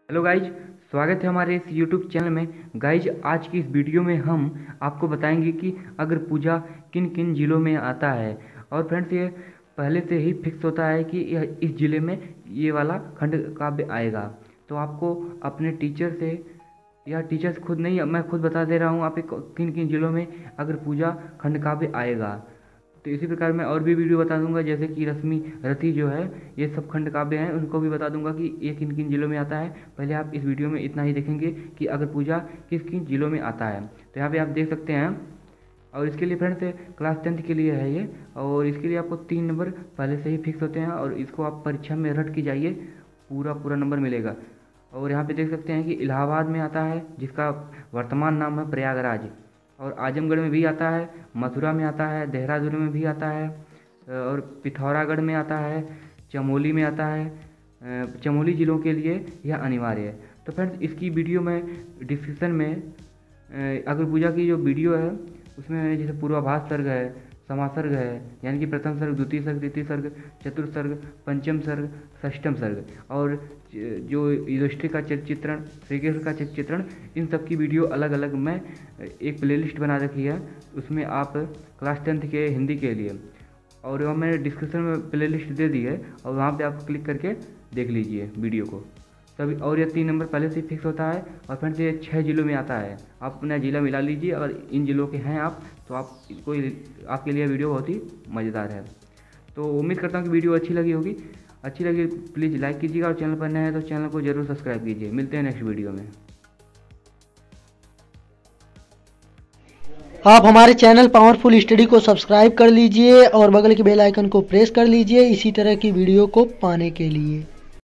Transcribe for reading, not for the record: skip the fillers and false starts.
Hello guys, स्वागत है हमारे इस यूट्यूब चैनल में। गाइज, आज की इस वीडियो में हम आपको बताएंगे कि अगर पूजा किन किन ज़िलों में आता है। और फ्रेंड्स, ये पहले से ही फिक्स होता है कि यह इस ज़िले में ये वाला खंड काव्य आएगा। तो आपको अपने टीचर से या टीचर्स खुद नहीं, मैं खुद बता दे रहा हूँ आप किन किन ज़िलों में अगर पूजा खंड काव्य आएगा। तो इसी प्रकार मैं और भी वीडियो बता दूंगा, जैसे कि रश्मि रति जो है, ये सब खंड काव्य हैं, उनको भी बता दूंगा कि ये किन किन जिलों में आता है। पहले आप इस वीडियो में इतना ही देखेंगे कि अगर पूजा किस किन जिलों में आता है। तो यहाँ पे आप देख सकते हैं। और इसके लिए फ्रेंड्स, क्लास 10th के लिए है ये, और इसके लिए आपको 3 नंबर पहले से ही फिक्स होते हैं, और इसको आप परीक्षा में रट के जाइए, पूरा पूरा नंबर मिलेगा। और यहाँ पे देख सकते हैं कि इलाहाबाद में आता है, जिसका वर्तमान नाम है प्रयागराज। और आजमगढ़ में भी आता है, मथुरा में आता है, देहरादून में भी आता है, और पिथौरागढ़ में आता है, चमोली में आता है। चमोली ज़िलों के लिए यह अनिवार्य है। तो फ्रेंड्स, इसकी वीडियो में डिस्क्रिप्शन में अगर पूजा की जो वीडियो है उसमें जैसे पूर्वाभास सर्ग है, समासर्ग है, यानी कि प्रथम सर्ग, द्वितीय सर्ग, तृतीय सर्ग, चतुर्थ सर्ग, पंचम सर्ग, षष्ठम सर्ग, और जो युधिष्ठिर का चित्रण, श्री कृष्ण का चित्रण, इन सब की वीडियो अलग अलग मैं एक प्लेलिस्ट बना रखी है। उसमें आप क्लास 10th के हिंदी के लिए, और वह मैंने डिस्क्रिप्शन में प्लेलिस्ट दे दी है, और वहाँ पे आप क्लिक करके देख लीजिए वीडियो को तभी। और ये 3 नंबर पहले से फिक्स होता है। और फ्रेंड्स, ये 6 जिलों में आता है। आप अपना ज़िला मिला लीजिए, अगर इन जिलों के हैं आप, तो आपके लिए वीडियो बहुत ही मज़ेदार है। तो उम्मीद करता हूँ कि वीडियो अच्छी लगी होगी। अच्छी लगी प्लीज़ लाइक कीजिएगा, और चैनल पर नए हैं तो चैनल को जरूर सब्सक्राइब कीजिए। मिलते हैं नेक्स्ट वीडियो में। आप हमारे चैनल पावरफुल स्टडी को सब्सक्राइब कर लीजिए और बगल के बेल आइकन को प्रेस कर लीजिए इसी तरह की वीडियो को पाने के लिए।